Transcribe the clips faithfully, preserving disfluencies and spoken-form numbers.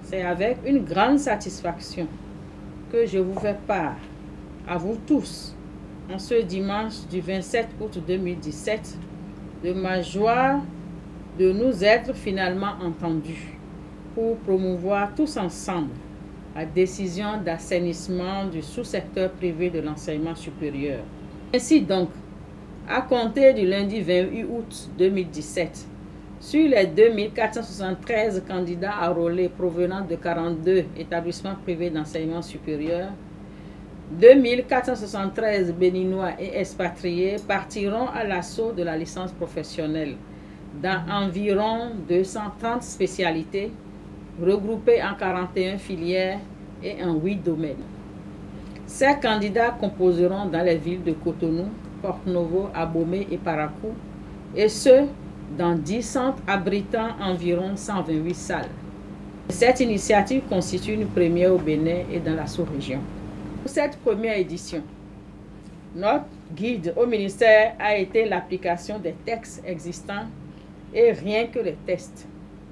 C'est avec une grande satisfaction que je vous fais part, à vous tous, en ce dimanche du vingt-sept août deux mille dix-sept, de ma joie de nous être finalement entendus pour promouvoir tous ensemble la décision d'assainissement du sous-secteur privé de l'enseignement supérieur. Ainsi donc, à compter du lundi vingt-huit août deux mille dix-sept, sur les deux mille quatre cent soixante-treize candidats enrôlés provenant de quarante-deux établissements privés d'enseignement supérieur, deux mille quatre cent soixante-treize béninois et expatriés partiront à l'assaut de la licence professionnelle dans environ deux cent trente spécialités regroupées en quarante et une filières et en huit domaines. Ces candidats composeront dans les villes de Cotonou, Porto-Novo, Abomey et Parakou, et ce, dans dix centres abritant environ cent vingt-huit salles. Cette initiative constitue une première au Bénin et dans la sous-région. Pour cette première édition, notre guide au ministère a été l'application des textes existants et rien que les tests.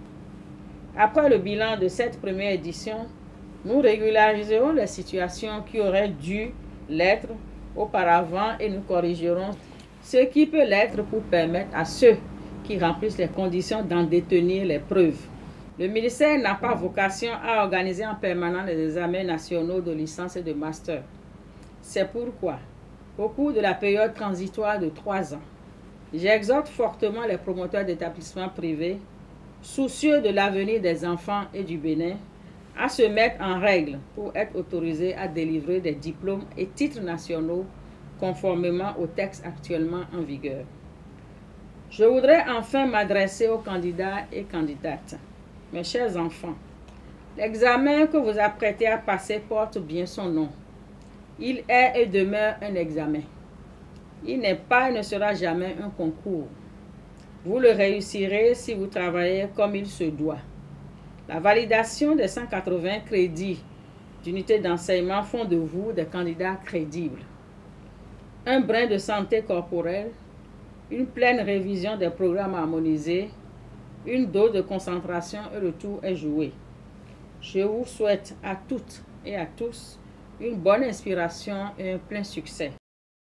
Après le bilan de cette première édition, nous régulariserons les situations qui auraient dû l'être auparavant et nous corrigerons ce qui peut l'être pour permettre à ceux qui remplissent les conditions d'en détenir les preuves. Le ministère n'a pas vocation à organiser en permanence les examens nationaux de licence et de master. C'est pourquoi, au cours de la période transitoire de trois ans, j'exhorte fortement les promoteurs d'établissements privés, soucieux de l'avenir des enfants et du Bénin, à se mettre en règle pour être autorisés à délivrer des diplômes et titres nationaux conformément aux textes actuellement en vigueur. Je voudrais enfin m'adresser aux candidats et candidates. Mes chers enfants, l'examen que vous apprêtez à passer porte bien son nom. Il est et demeure un examen. Il n'est pas et ne sera jamais un concours. Vous le réussirez si vous travaillez comme il se doit. La validation des cent quatre-vingts crédits d'unité d'enseignement font de vous des candidats crédibles. Un brin de santé corporelle, une pleine révision des programmes harmonisés, une dose de concentration et le tout est joué. Je vous souhaite à toutes et à tous une bonne inspiration et un plein succès.